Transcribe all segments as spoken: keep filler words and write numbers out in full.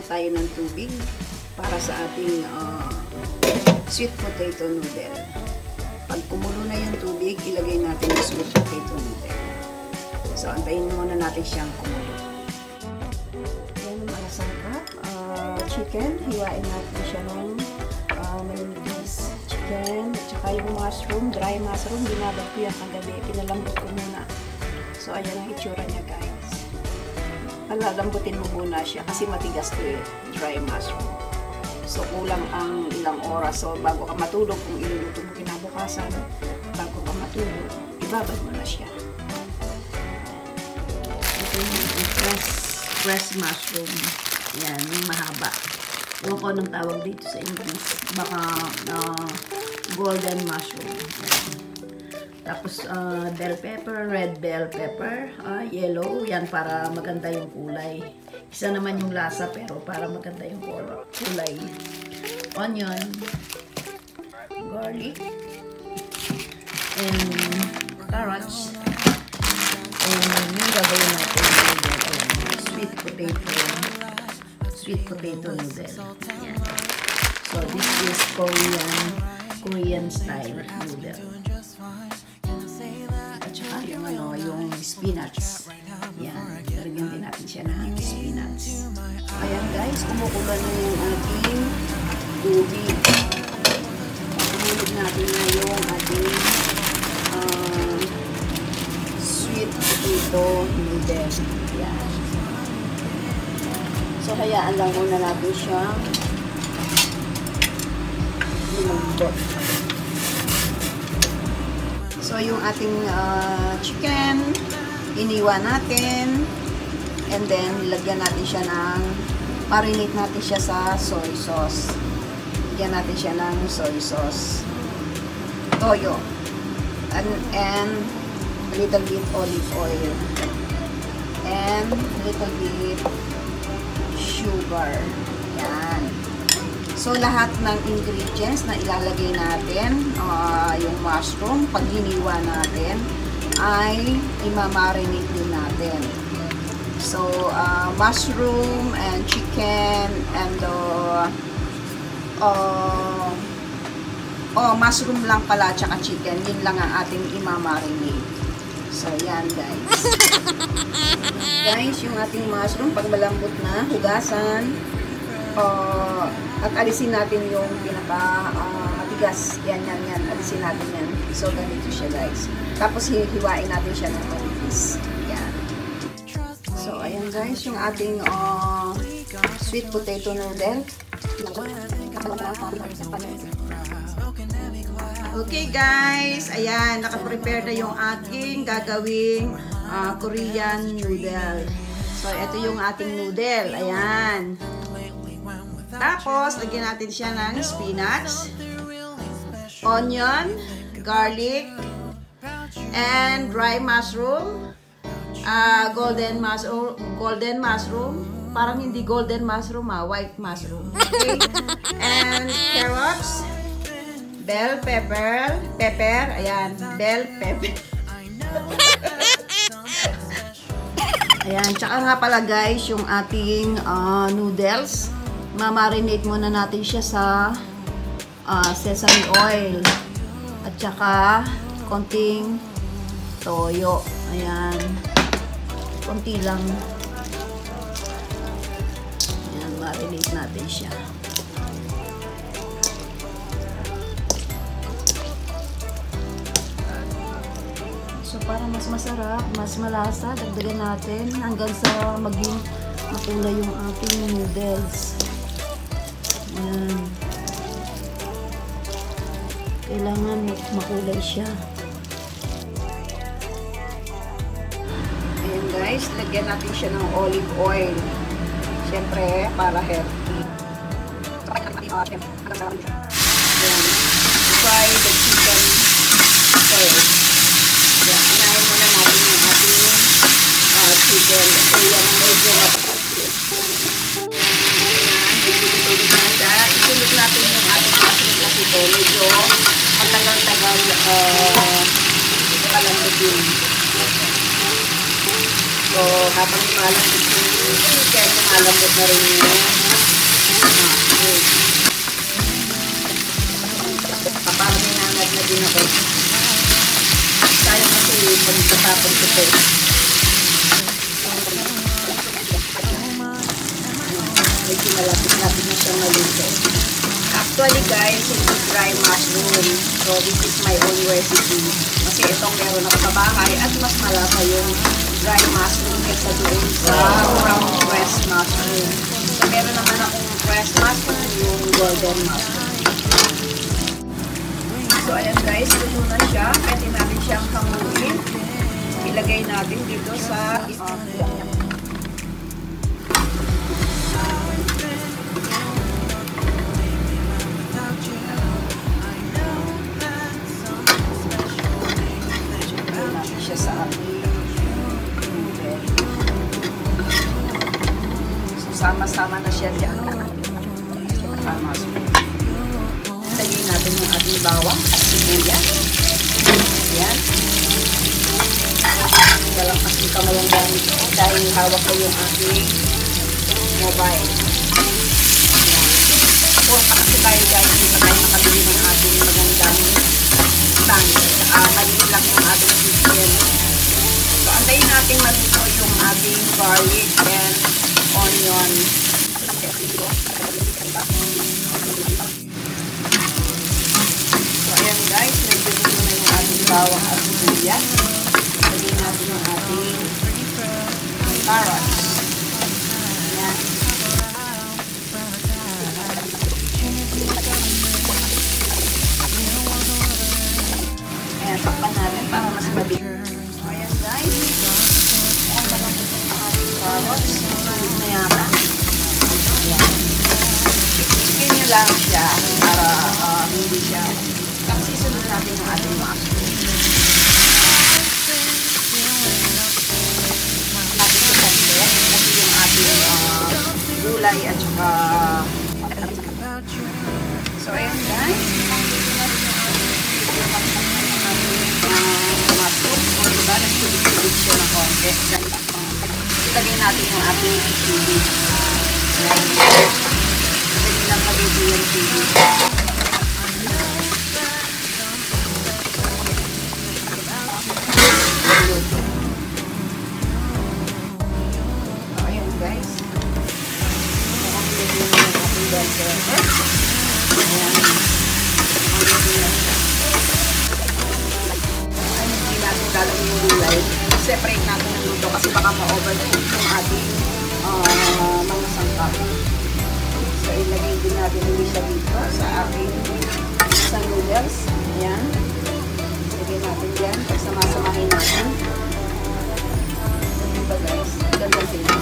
tayo ng tubig para sa ating uh, sweet potato noodle. Pag kumulo na yung tubig, ilagay natin yung sweet potato noodle. So, antayin muna natin siyang kumulo. Yan, malasang cup. Uh, chicken, hiwain natin siya ng uh, manipis chicken. At saka yung mushroom, dry mushroom, binabag ko yan kagabi. Pinalambot ko muna. So, ayan ang itsura niya, guys. Palalambutin mo muna siya kasi matigas to eh, dry mushroom. So, kulang ang ilang oras. So, bago ka matulog, kung iluluto mo kinabukasan, bago ka matulog, ibabad mo na siya. Ito yung fresh, fresh mushroom. Yan, yung mahaba. Ewan ko anong tawag dito sa English. Baka uh, golden mushroom. Yan. Tapos, uh, bell pepper, red bell pepper, uh, yellow. Yan, para maganda yung kulay. Isa naman yung lasa, pero para maganda yung kulay. Onion, garlic, and carrots. And yung gagawin natin yung sweet potato, sweet potato noodle. Yan. So, this is Korean, Korean style noodle. At saka yung ano, yung spinach. Yan, lagyan din natin siya ng spinach. Ayan guys, kumukulo na yung ating tubig. Kumulog natin na yung ating uh, sweet potato noodle. Yan. So, hayaan lang muna natin siyang lumambot. So, yung ating uh, chicken, iniwan natin, and then lagyan natin siya ng, marinate natin siya sa soy sauce. Lagyan natin siya ng soy sauce, toyo, and, and a little bit olive oil, and a little bit sugar. Yan. So, lahat ng ingredients na ilalagay natin, uh, yung mushroom, pag hiniwa natin, ay imamarinate din natin. So, uh, mushroom and chicken and uh, uh, oh, mushroom lang pala tsaka chicken, yun lang ang ating imamarinate. So, yan guys. Guys, yung ating mushroom, pag malambot na, hugasan, uh, at alisin natin yung pinaka uh, matigas. Yan, yan, yan. Alisin natin yan. So, ganito siya guys. Tapos, hihiwain natin siya ng manipis. Yan. So, ayan guys, yung ating uh, sweet potato noodle. Okay guys, ayan, nakaprepare na yung ating gagawing uh, Korean noodle. So, ito yung ating noodle. Ayan. Tapos, lagyan natin siya ng spinach, onion, garlic, and dry mushroom, uh, golden mushroom, golden mushroom, parang hindi golden mushroom ah, white mushroom, okay? And carrots, bell pepper, pepper, ayan, bell pepper. Ayan, tsaka nga pala guys, yung ating uh, noodles, mamarinate muna natin siya sa uh, sesame oil at saka konting toyo. Ayan, konti lang. Ayan, marinate natin siya. So, para mas masarap, mas malasa, dagdagan natin hanggang sa maging makulay yung ating noodles. Ayan. Kailangan makulay siya. Ayan guys, lagyan natin siya ng olive oil. Siyempre, para healthy. Ayan. Fry the chicken first. Ayan, anayin muna natin yung ating uh, chicken. So, yan ang medyo isulot natin yung ating mushroom kasi ito. Medyo matagal-tagal uh, kalambot yun. So, habang lumalambot yung chicken, lumalambot na rin yung Paparami na agad na din ako. Sayang kasi pagkatapon ko ito. Medyo malapit-lapit na siya maluto. Actually guys, hindi dry mushroom. So this is my own recipe. Kasi itong meron ako sa bahay at mas malasa yung dry mushroom kaysa doon sa brown fresh mushroom. So meron naman akong fresh mushroom, yung golden mushroom. So ayan guys, luto na siya. Pwede natin siyang hanguin. Ilagay natin dito sa uh, siya sa ating noodle. So, sama-sama na siya dyan. Lagay natin yung ating bawang at sibuyas. Ayan. Dalakas yung kamay ang gamit ko dahil hawak ko yung ating mobile. Ayan. Punta kasi tayo guys, hindi pa tayo makabili ng ating magandang stand. Uh, maliit lang yung ating chicken. So, antayin natin maluto yung ating garlic and onion. So, ayan guys, nagdulo na yung ating bawang at sibuyas. Lagyan natin yung ating carrots. Ayan. Ayan, takpan natin para mas mabig. So, ayan guys. Ayan, malapit yung ating carrots. Malit na yata. Ayan. Chicken nyo lang siya para uh, hindi siya. Tapos isunod natin yung ating mushroom. Natin ito pansit. Kasi yung ating uh, gulay at saka so, ayan guys. Mushroom. So, diba? Nagsulit-sulit siya ng konti. Ilagay natin yung ating chili. Ayan. Pwede lang magiging yung chili. So, ayan guys. Mukhang ilagay yung ating bell pepper. Ayan. Magiging lang siya. Natin lalagay yung gulay. Separate natin ng luto kasi baka ma-overcook yung ating uh, mga sangkap. So, ilagay din natin ulit siya dito sa ating sa noodles. Ayan. Ilagay natin dyan. Pagsama-samahin natin. So, diba guys? Ganda sila.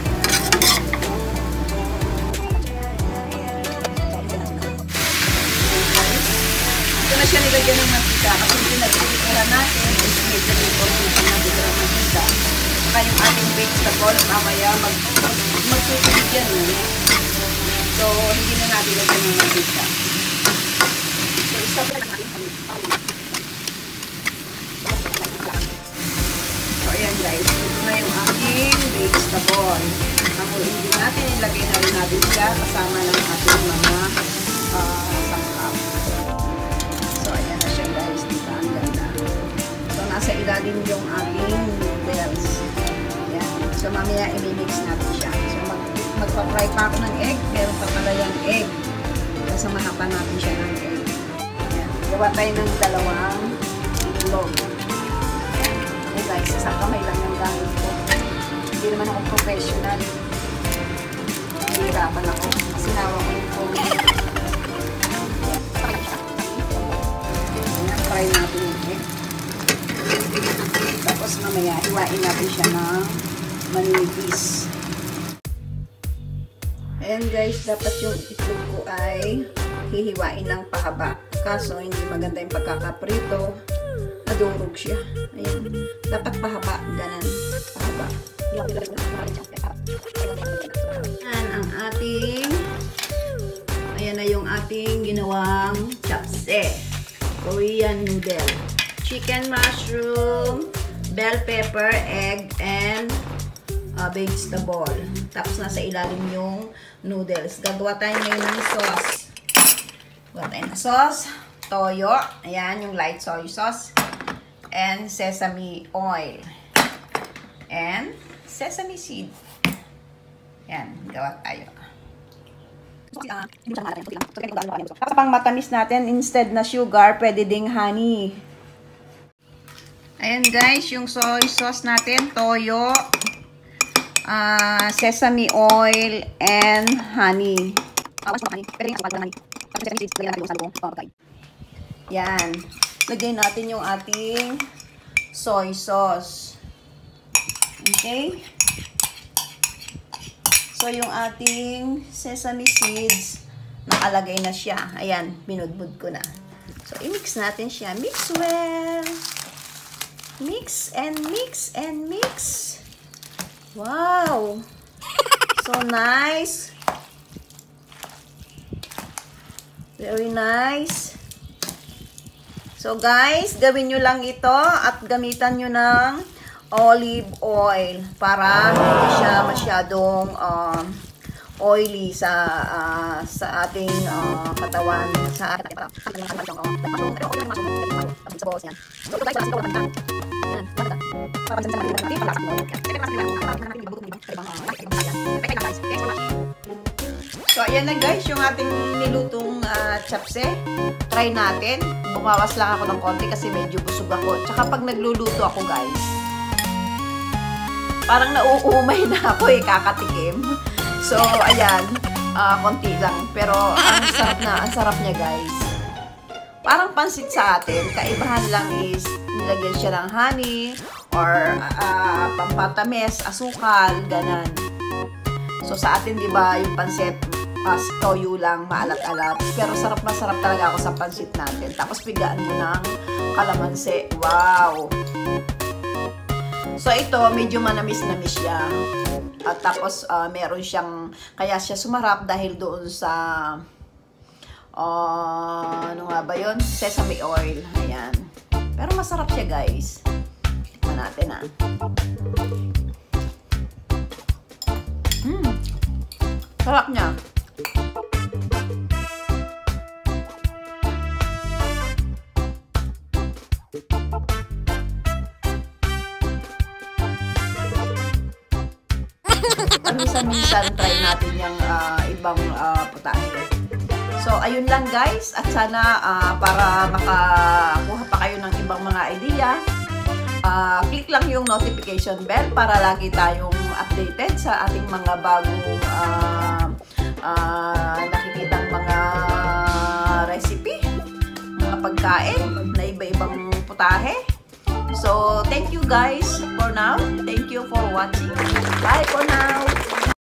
Ito na siya nilagyan ng mantika kasi pinag-iikala natin is medyo nito dito na dito ng mantika. Saka yung ating vegetable, mamaya mag-tutulog yan. Eh. So, hindi na natin lagyan ng mantika. So, isa pa natin. So, ayan guys. Ito na yung ating vegetable. Ang hindi natin, ilagay na rin natin siya kasama ng ating mga uh, sangkap. So, ayan na siya guys. Dito ang ganda. So, nasa ilalim yung ating noodles. Ayan. So, mamaya i-mix natin siya. So, mag magpa-fry pa ako ng egg. Meron pa pala yung egg. Kasamahan pa natin siya ng egg. Ayan. Gawa tayo ng dalawang itlog. Ayan. Okay guys, isang kamay lang yung gamit ko. Hindi naman ako professional. Nahihirapan ako. Kasi nawa ko yung phone. Try natin yung egg. Tapos mamaya, iwain natin siya ng manipis. Ayan guys, dapat yung itlog ko ay hihiwain ng pahaba. Kaso, hindi maganda yung pagkakaprito. Nadurog siya. Ayan. Dapat pahaba. Ganon. Pahaba. Ayan ang ating ayan na yung ating ginawang chapse. Korean noodle. Chicken mushroom, bell pepper, egg, and uh, vegetable. Tapos nasa ilalim yung noodles. Gagawa tayo ngayon ng sauce. Gagawa tayo ng sauce. Toyo. Ayan, yung light soy sauce. And sesame oil. And sesame seed. Ayan, gawa tayo. Tapos pang matamis natin, instead na sugar, pwede ding honey. Ayan guys, yung soy sauce natin, toyo, uh, sesame oil, and honey. Yan. Lagay natin yung ating soy sauce. Okay? So, yung ating sesame seeds, nakalagay na siya. Ayan, binudbud ko na. So, i-mix natin siya. Mix well. Mix and mix and mix. Wow! So nice. Very nice. So guys, gawin nyo lang ito at gamitan nyo ng olive oil para hindi siya masyadong um, oily sa uh, sa ating uh, katawan, sa ating So ayan na guys, yung ating nilutong uh, chapse. Try natin. Bumawas lang ako ng konti kasi medyo busog ako. Tsaka pag nagluluto ako guys, parang nauumay na ako eh, kakatikim. So, ayan, uh, konti lang. Pero, ang sarap na, ang sarap niya, guys. Parang pansit sa atin. Kaibahan lang is, nilagyan siya ng honey, or uh, pampatamis, asukal, ganan. So, sa atin, di ba, yung pansit, uh, toyo lang, maalat-alat. Pero, sarap na sarap talaga ako sa pansit natin. Tapos, pigaan mo ng kalamansi. Wow! So, ito, medyo manamis-namis siya. At tapos, uh, meron siyang, kaya siya sumarap dahil doon sa, uh, ano nga ba yun? Sesame oil. Ayan. Pero masarap siya, guys. Tikman natin, ah. Hmm. Sarap niya. Minsan-minsan try natin yung uh, ibang uh, putahe. So, ayun lang guys. At sana uh, para makakuha pa kayo ng ibang mga idea, uh, click lang yung notification bell para lagi tayong updated sa ating mga bagong uh, uh, nakikitang mga recipe, mga pagkain na iba-ibang putahe. So, thank you guys for now. Thank you for watching. Bye for now.